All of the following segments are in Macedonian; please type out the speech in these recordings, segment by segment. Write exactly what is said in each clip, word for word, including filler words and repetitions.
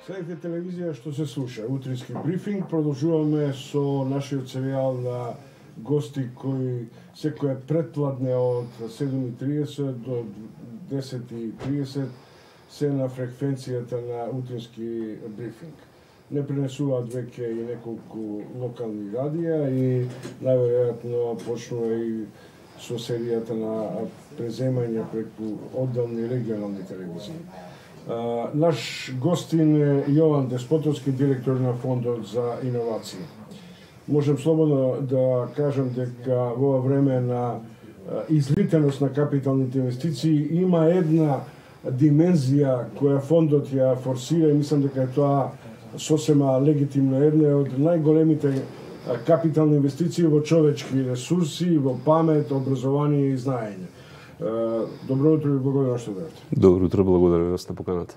Следите телевизија што се слуша, утрински брифинг. Продолжуваме со нашиот серијал на гости кои секоја претпладне од седум и триесет до десет и триесет се на фреквенцијата на утрински брифинг. Не пренесуваат веќе и неколку локални радија и најверојатно почнува и со серијата на преземање преку одделни регионални телевизии. Uh, наш гостин е Јован Деспотовски, директор на Фондот за иновации. Можем слободно да кажем дека во ова време на uh, излитеност на капиталните инвестиции има една димензија која фондот ја форсира и мислам дека е тоа сосема легитимно, една од најголемите uh, капитални инвестиции во човечки ресурси, во памет, образование и знаење. Добро утро и благодарам што дојдовте. Добро утро, благодарам за поканата.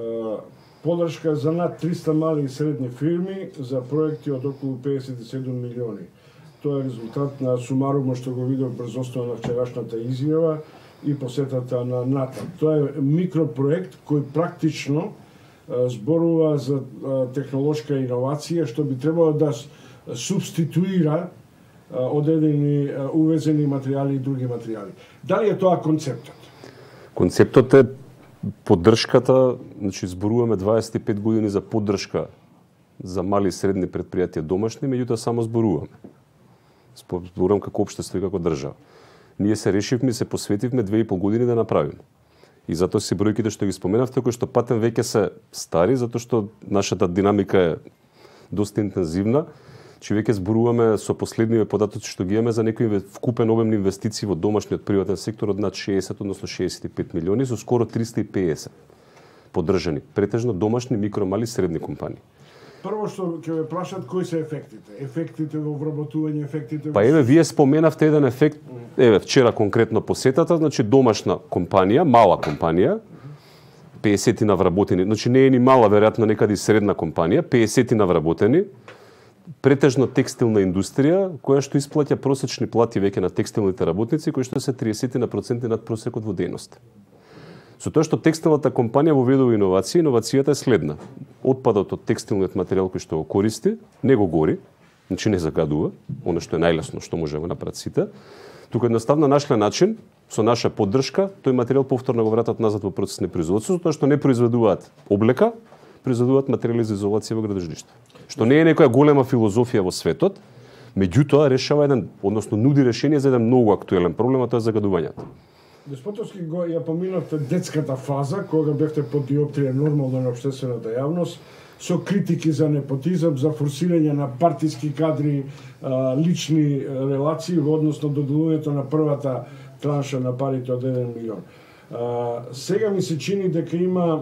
Подршка за над триста мали и средни фирми за проекти од околу педесет и седум милиони. Тоа е резултат на сумарумот што го видов брз основа на вчерашната изјава и посетата на НАТА. Тоа е микропроект кој практично зборува за технолошка иновација што би требало да субституира одредени увезени материјали и други материјали. Дали е тоа концептот? Концептот е поддршката, значи зборуваме дваесет и пет години за поддршка за мали и средни предпријатија домашни, меѓутоа само зборуваме. Зборувам како општество и како држава. Ние се решивме и се посветивме две и пол години да направиме. И затоа се бројките што ги споменавте, кои што патем веќе се стари, затоа што нашата динамика е доста интензивна. Че веќе зборуваме со последниве податоци што ги имаме за некои вкупен обем инвестиции во домашниот приватен сектор од над шеесет, односно шеесет и пет милиони, со скоро триста и педесет поддржани, претежно домашни, микро, мали, средни компании. Прво што ќе ве прашат кои се ефектите? Ефектите во вработување, ефектите во... Па еве, вие споменавте еден ефект, еве, вчера конкретно посетата, значи домашна компанија, мала компанија, педесет на вработени, значи не е ни мала, веројатно некаде и средна компанија, педесет на вработени, претежно текстилна индустрија, која што исплаќа просечни плати веќе на текстилните работници, кои што се триесет на проценти над просекот во дејност. Со тоа што текстилната компанија воведува иновации, иновацијата е следна. Отпадот од текстилниот материјал кој што го користи, не го гори, значи не загадува, оно што е најлесно што може да направат сите. Тука едноставно нашле начин, со наша поддршка, тој материјал повторно го вратат назад во процес на производство, тоа што не произведуваат облека, произведуваат материјали за изолација во градежништво. Што не е некоја голема филозофија во светот, меѓутоа решава еден, односно нуди решение за еден многу актуелен проблем, а тоа е загадувањето. Деспотовски го ја поминавте детската фаза, кога бевте под диоптрија нормално на општествената јавност, со критики за непотизам, за форсирање на партиски кадри, лични релации во однос на доделувањето на првата транша на парите од еден милион. Сега ми се чини дека има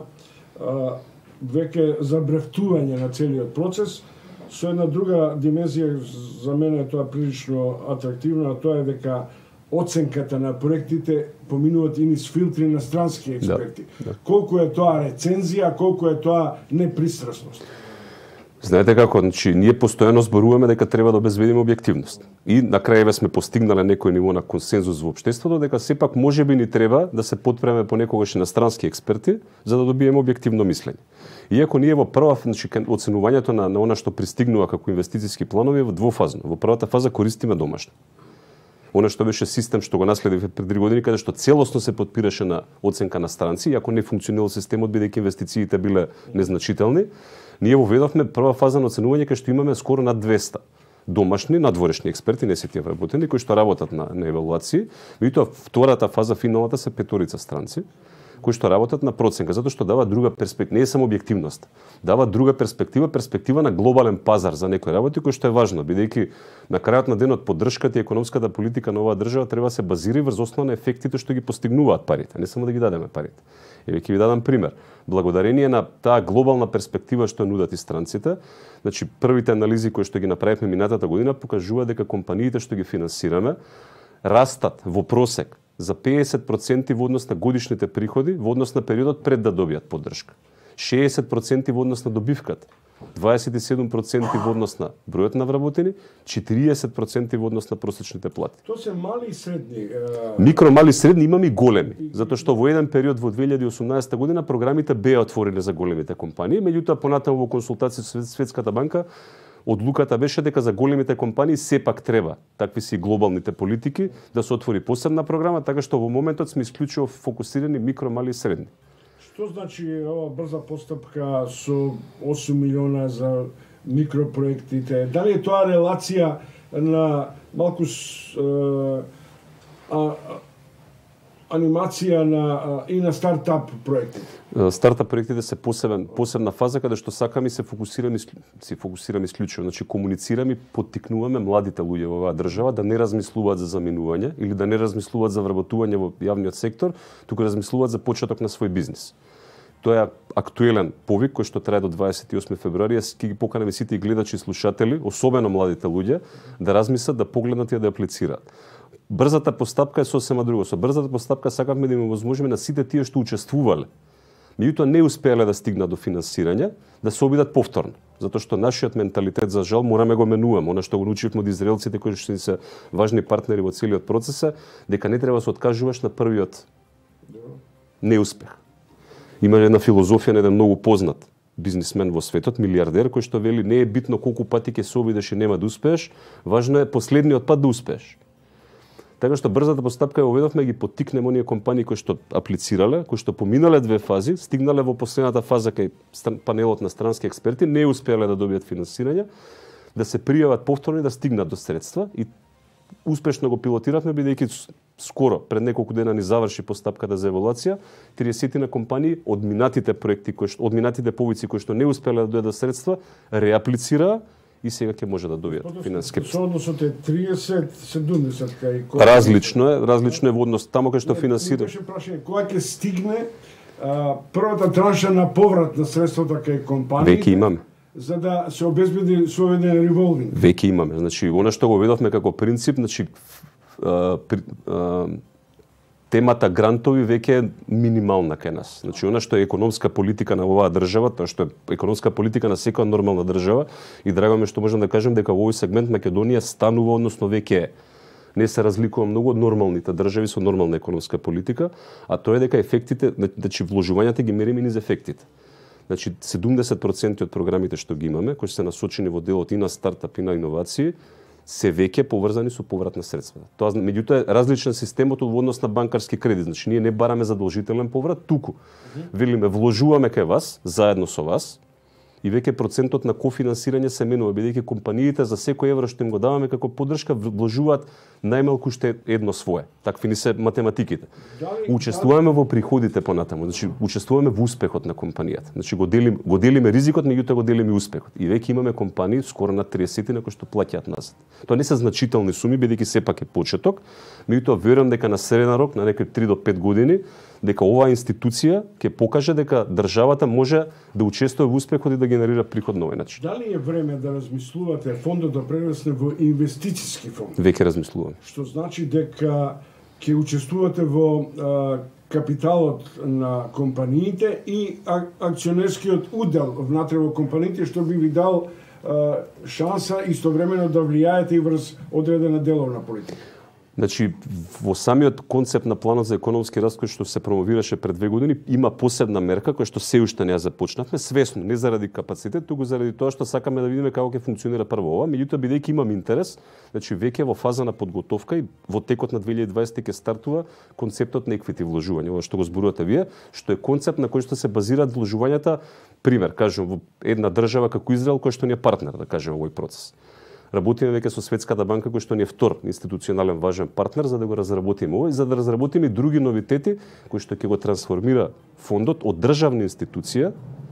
веќе забревтување на целиот процес со една друга димензија. За мене тоа прилично атрактивно, а тоа е дека оценката на проектите поминуваат и низ филтри на странски експерти. Да, да. Колку е тоа рецензија, колку е тоа непристрасност? Знаете како, значи, ние постојано зборуваме дека треба да обезбедиме објективност. И на крајеве сме постигнале некој ниво на консензус во општеството, дека сепак можеби ни треба да се потпреме понекогаш и на странски експерти, за да добиеме објективно мислење. Иако ние во прва, значи, оценувањето на, на она што пристигнува како инвестициски планови е во двофазно. Во првата фаза користиме домашно. Она што беше систем што го наследивме пред три години, каде што целосно се потпираше на оценка на странци, иако не функционирал системот бидејќи инвестициите биле незначителни, ние воведовме прва фаза на оценување кај што имаме скоро над двеста домашни, надворешни експерти, не се тие вработени, кои што работат на, на евалуации. Меѓутоа втората фаза, финалната, се петорица странци, кои што работат на проценка, затоа што дава друга перспектива, не е само објективност, дава друга перспектива, перспектива на глобален пазар за некои работи, кој што е важно, бидејќи на крајот на денот поддршката и економската политика на оваа држава треба да се базира врз основа на ефектите што ги постигнуваат парите, не само да ги дадеме парите. Еве ќе ви дадам пример. Благодарение на таа глобална перспектива што нудат и странците, значи првите анализи кои што ги направивме минатата година покажуваат дека компаниите што ги финансираме растат во просек за педесет проценти во однос на годишните приходи во однос на периодот пред да добијат поддршка. шеесет проценти во однос на добивката. дваесет и седум проценти во однос на бројот на вработени, четириесет проценти во однос на просечните плати. Тоа се мали и средни. Микро, мали, средни, имаме и големи. Затоа што во еден период во две илјади и осумнаесета година програмите беа отворени за големите компании, меѓутоа понатаму во консултација со Светската банка одлуката беше дека за големите компании сепак треба, такви си глобалните политики, да се отвори посебна програма, така што во моментот сме исклучиво фокусирани микро, мали и средни. Што значи ова брза постапка со осум милиона за микропроектите? Дали е тоа релација на малку е, а, анимација на и на стартап проектите? Стартап проектите се посебен посебна фаза каде што сакаме се фокусираме се фокусираме исклучиво, значи комуницираме, поттикнуваме младите луѓе во оваа држава да не размислуваат за заминување или да не размислуваат за вработување во јавниот сектор, туку размислуваат за почеток на свој бизнис. Тоа е актуелен повик кој што трае до дваесет и осми февруари. Ќе ги поканеме сите и гледачи и слушатели, особено младите луѓе, да размислат, да погледнат и да аплицираат. Брзата постапка е сосема друго. Со брзата постапка сакавме да им овозможиме на сите тие што учествувале, меѓутоа не успеале да стигнат до финансирање, да се обидат повторно. Затоа што нашиот менталитет, за жал, мораме го менуваме. Она што го научивме од израелците, кои што се важни партнери во целиот процес, е дека не треба да се откажуваш на првиот неуспех. Има една филозофија на еден многу познат бизнисмен во светот, милиардер, кој што вели не е битно колку пати ќе се обидеш и нема да успееш, важно е последниот пат да успееш. Така што брзата постапка ја оведовме, ги поттикнеме оние компании кои што аплицирале, кои што поминале две фази, стигнале во последната фаза кај панелот на странски експерти, не успеале да добијат финансирање, да се пријават повторно и да стигнат до средства и успешно го пилотиравме, бидејќи скоро, пред неколку дена ни заврши постапката за евалуација, триесет на компании од минатите проекти кои што од минатите повици кои што не успеале да дојдат средства, реаплицираа и сега ќе може да добијат финансиски. Со односот е триесет седумдесет кај кој... Различно е, различно е во однос тамо кај што финансира. Беше прашање кога ќе стигне а, првата транша на поврат на средствата кај компаниите. Веќе имаме. За да се обезбеди соведен револвинг. Веќе имаме. Значи, она што го ведовме како принцип, значи а, при, а, темата грантови веќе е минимална кај нас. Значи, она што е економска политика на оваа држава, тоа што е економска политика на секоја нормална држава, и драго ми што можам да кажем дека во овој сегмент Македонија станува, односно веќе е. Не се разликува многу од нормалните држави со нормална економска политика, а тоа е дека ефектите, значи вложувањата ги мериме низ ефектите. Значи, седумдесет проценти од програмите што ги имаме, кои се насочени во делот и на стартап и на иновации, се веќе поврзани со поврат на средства. Тоа меѓутоа е различен системот во однос на банкарски кредит. Значи, ние не бараме задолжителен поврат, туку велиме вложуваме кај вас, заедно со вас, и веќе процентот на кофинансирање се менува, бидејќи компаниите за секој евро што им го даваме како поддршка вложуваат најмалку уште едно свое. Такви ни се математиките. Дали, учествуваме дали... во приходите понатаму, значи учествуваме во успехот на компанијата. Значи го делим, го делиме ризикот, меѓутоа го делиме успехот. И веќе имаме компании скоро на триесет на кои што плаќаат назад. Тоа не се значителни суми, бидејќи сепак е почеток, меѓутоа верувам дека на среден рок, на некои три до пет години, дека оваа институција ќе покаже дека државата може да учествува во успехот и да генерира приход на овој начин. Дали е време да размислувате фондот да прерасне во инвестициски фонд? Веќе размислуваме. Што значи дека ќе учествувате во а, капиталот на компаниите и акционерскиот удел внатре во компаниите, што би ви дал а, шанса истовремено да влијаете и врз одредена деловна политика. Значи, во самиот концепт на планот за економски раст кој што се промовираше пред две години, има посебна мерка која што се уште не ја започнавме, свесно, не заради капацитет, туку заради тоа што сакаме да видиме како ќе функционира прво ова, меѓутоа бидејќи имам интерес, значи веќе во фаза на подготовка и во текот на две илјади и дваесета ќе стартува концептот на еквити вложување, ова што го зборувате вие, што е концепт на кој што се базираат вложувањата, пример, кажем, во една држава како Израел кој што ни е партнер, да кажеме, во овој процес. Работиме веќе со Светската банка, кој што ни е втор институционален важен партнер, за да го разработиме ова и за да разработиме други новитети кои што ќе го трансформира фондот од државна институција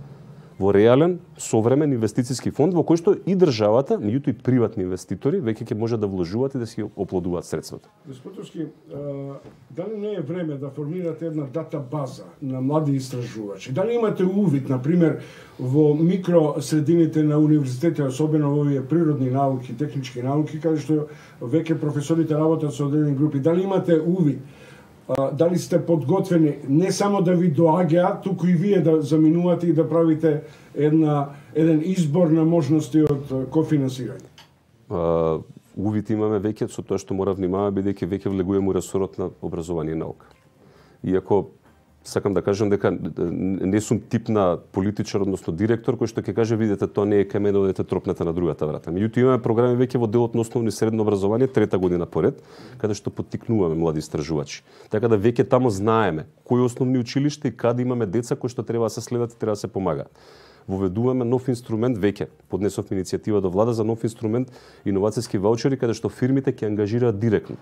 во реален, современ инвестициски фонд во кој што и државата, меѓутоа и приватни инвеститори веќе ќе може да вложуваат и да си оплодуваат средствата. Господовски, дали не е време да формирате една дата база на млади истражувачи? Дали имате увид, на пример, во микросредините на универзитетите, особено во овие природни науки, технички науки, каде што веќе професорите работат со одредени групи? Дали имате увид дали сте подготвени не само да ви доаѓаат, туку и вие да заминувате и да правите една, еден избор на можности од кофинансирање? Uh, увид имаме веќе со тоа што мора внимаваме, бидејќи веќе влегуваме у ресорот на образование и наука. Иако сакам да кажам дека не сум тип на политичар, односно директор, кој што ќе каже, видете, тоа не е кај мене, одете тропнете на другата врата. Меѓутоа имаме програми веќе во делот на основно и средно образование, трета година поред, каде што поттикнуваме млади истражувачи. Така да веќе таму знаеме кои основни училишта и каде имаме деца кои што треба да се следат и треба да се помагаат. Воведуваме нов инструмент веќе. Поднесов иницијатива до влада за нов инструмент иновацијски ваучери, каде што фирмите ќе ангажираат директно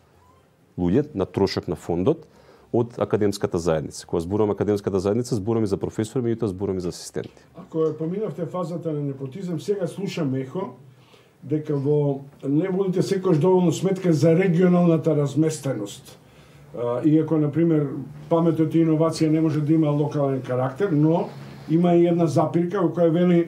луѓе на трошок на фондот од академската заедница. Кога зборувам академската заедница, зборувам и за професори, меѓутоа зборувам и за асистенти. Ако поминавте фазата на непотизам, сега слушам ехо дека во не водите секојаш доволно сметка за регионалната разместеност. Иако, например, паметот и иновација не може да има локален карактер, но има и една запирка во која вели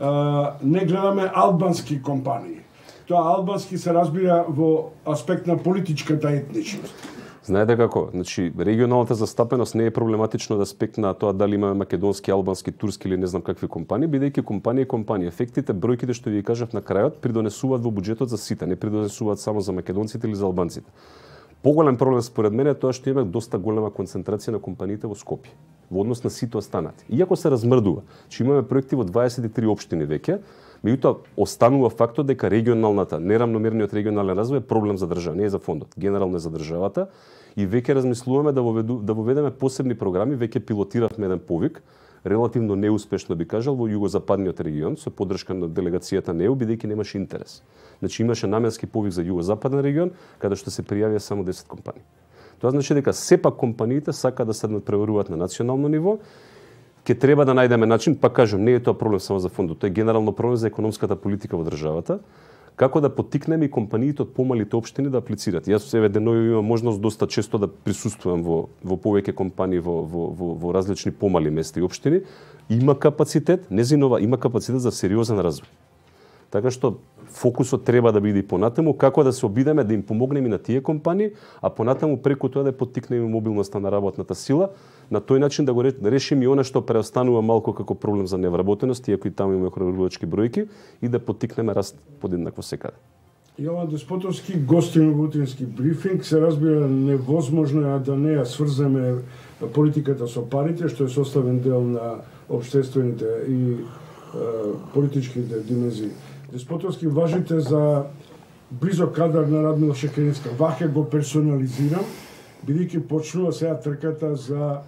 не гледаме албански компании. Тоа албански се разбира во аспект на политичката етничност. Знаете како, значи регионалната застапеност не е проблематично да аспект на тоа дали имаме македонски, албански, турски или не знам какви компании, бидејќи компанија е компанија. Ефектите, бројките што ви кажав на крајот, придонесуваат во буџетот за сите, не придонесуваат само за македонците или за албанците. Поголем проблем според мене е тоа што имаме доста голема концентрација на компаниите во Скопје во однос на сите останати. Иако се размрдува, че имаме проекти во дваесет и три општини веќе, меѓутоа останува фактот дека регионалната, нерамномерниот регионален развој е проблем за држава, не е за фондот, генерално е за државата. И веќе размислуваме да, воведу, да воведеме посебни програми, веќе пилотиравме еден повик, релативно неуспешно би кажал, во југозападниот регион, со поддршка на делегацијата НЕУ, бидејќи немаше интерес. Значи имаше наменски повик за југозападен регион, каде што се пријавија само десет компании. Тоа значи дека сепак компаниите сакаат да се надпреваруваат на национално ниво. Ке треба да најдеме начин, пак кажам, не е тоа проблем само за фондот, тоа е генерално проблем за економската политика во државата. Како да поттикнеме и компаниите од помалите општини да аплицираат. Јас себе денови имам можност доста често да присуствувам во во повеќе компании во во во, во различни помали места и општини. Има капацитет, незинова има капацитет за сериозен развој. Така што фокусот треба да биде и понатаму како да се обидеме да им помогнеме на тие компании, а понатаму преку тоа да поттикнеме мобилноста на работната сила, на тој начин да го решиме и она што преостанува малку како проблем за невработеност, иако и таму имаме хронолошки бројки, и да поттикнеме раст подеднакво секаде. Јован Деспотовски, гостин во утрински брифинг, се разбира невозможно е да не ја сврземе политиката со парите, што е составен дел на општествените и е, политичките димензии. Деспотовски, важите за близок кадар на Радмила Шекеринска. Ваќе го персонализирам, бидејќи почнува сега трката за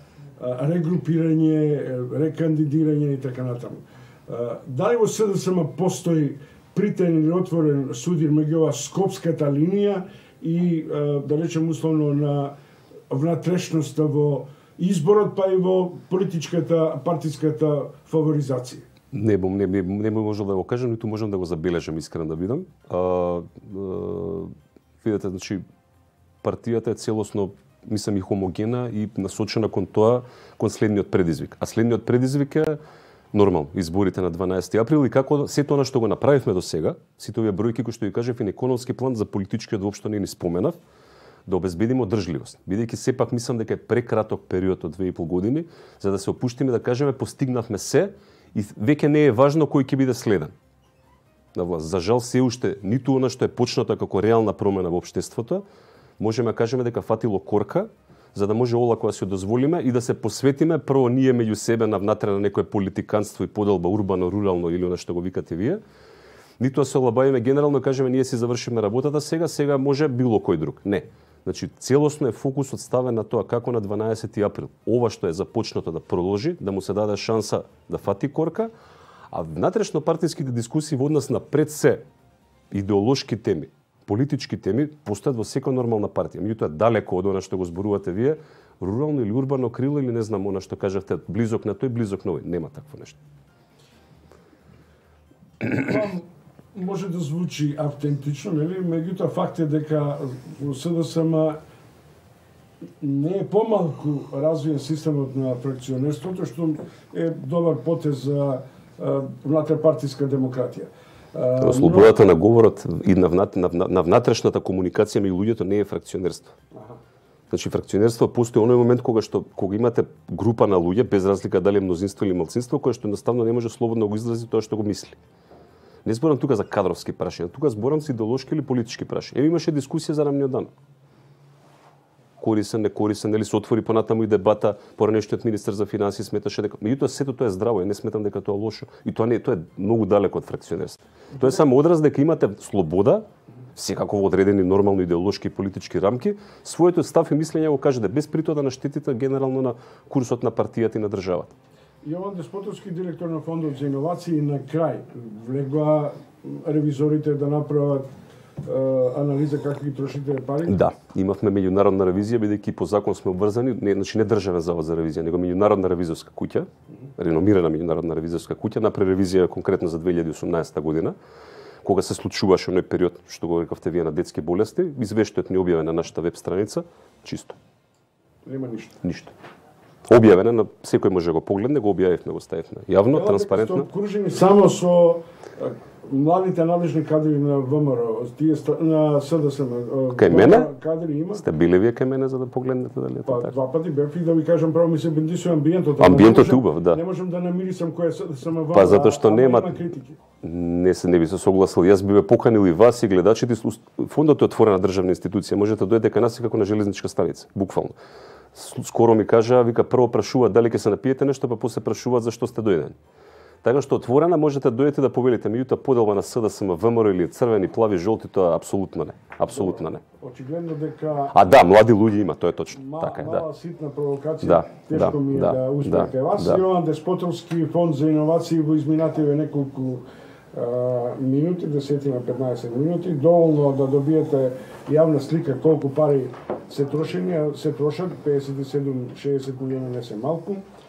регрупирање, рекандидирање и така натаму. Дали во СДСМ постои притен или отворен судир меѓу ова скопската линија и, да речем условно, на внатрешноста во изборот, па и во политичката, партиската фаворизација? Не, не, не, не можам да го кажам, ниту можам да го забележам, искрен да бидам. А, а, видете, значи, партијата е целосно, мислам, и хомогена и насочена кон тоа, кон следниот предизвик. А следниот предизвик е нормално, изборите на дванаесети април и како сето она што го направивме до сега, сите овие бројки кои што ви кажав и на економски план за политичкиот воопшто не ни споменав, да обезбедиме одржливост. Бидејќи сепак мислам дека е прекраток период од две и пол години за да се опуштиме да кажеме постигнавме се и веќе не е важно кој ќе биде следен. За жал се уште ниту она што е почнато како реална промена во општеството, можеме да кажеме дека фатило корка, за да може олако да се дозволиме и да се посветиме прво ние меѓу себе на внатре на некое политиканство и поделба урбано, рурално или она што го викате вие. Ниту да се олабавиме генерално кажеме ние си завршиме работата сега, сега може било кој друг. Не. Значи целосно е фокусот ставен на тоа како на дванаесети април ова што е започнато да продолжи, да му се даде шанса да фати корка, а внатрешно партиските дискусии во однос на пред се идеолошки теми, политички теми постојат во секоја нормална партија. Меѓутоа далеко од она што го зборувате вие, рурално или урбано крило или не знам она што кажавте близок на тој, близок на овој, нема такво нешто. Може да звучи автентично, нели? Меѓутоа факт е дека во СДСМ не е помалку развиен системот на фракционерството, што е добар потез за внатрепартиска демократија. Слободата на говорот и на, внат, на, на внатрешната комуникација меѓу луѓето не е фракционерство. Аха. Значи фракционерство постои оној момент кога што кога имате група на луѓе без разлика дали е мнозинство или малцинство кој што едноставно не може слободно да го изрази тоа што го мисли. Не зборам тука за кадровски прашања, тука зборам за идеолошки или политички прашања. Еве имаше дискусија за рамниот дан. Корисен, не корисен, нели се отвори понатаму и дебата, поранешниот министер за финансии сметаше дека меѓутоа сето тоа е здраво, не сметам дека тоа е лошо и тоа не тоа е многу далеко од фракционерство. Тоа е само одраз дека имате слобода, секако во одредени нормално идеолошки и политички рамки, своето став и мислење го кажете без при тоа да наштетите генерално на курсот на партијата и на државата. Јован Деспотовски, директор на Фондот за иновации, на крај влегоа ревизорите да направат анализа како ги трошите пари? Да, имавме меѓународна ревизија, бидејќи по закон сме обврзани, не, значи не државен завод за ревизија, него меѓународна ревизорска куќа, реномирана меѓународна ревизорска куќа, направи ревизија конкретно за две илјади и осумнаесета година, кога се случуваше оној период што го рековте вие на детски болести, извештајот ни објавен на нашата веб страница, чисто. Нема ништо. Ништо. Објавено на секој може да го погледне, го објавивме, го ставивме јавно, транспарентно. Окружени само со младите надлежни кадри на ВМРО, тие на СДСМ. Кај мене? Кадри има. Сте били вие кај мене за да погледнете дали е па, така? Два пати бев и да ви кажам право ми се бендисува амбиентот. Амбиентот е убав, да. Не можам да намирисам кој е СДСМ ВМРО. Па затоа што нема критики. Не се не би се согласил. Јас би ве поканил и вас и гледачите. Фондот е отворена државна институција. Можете да дојдете кај нас како на железничка станица, буквално. Скоро ми кажа, вика прво прашуваат дали ќе се напиете нешто, па после прашуваат зашто сте дојдени. Така што отворена можете да дојдете да повелите, меѓутоа поделба на СДСМ, ВМРО или црвени, плави, жолти, тоа апсолутно не. Апсолутно не. Очигледно дека А да, млади луѓе има, тоа е точно. Ма, така е, да. Мала ситна провокација, да, тешко да, ми е да, да успеа да, кај вас. да. Јован Деспотовски, Фонд за иновации во изминативе неколку а, минути, десетина петнаесет минути, доволно да добиете јавна слика колку пари се трошени, се трошат, педесет и седум шеесет милиона не се малку.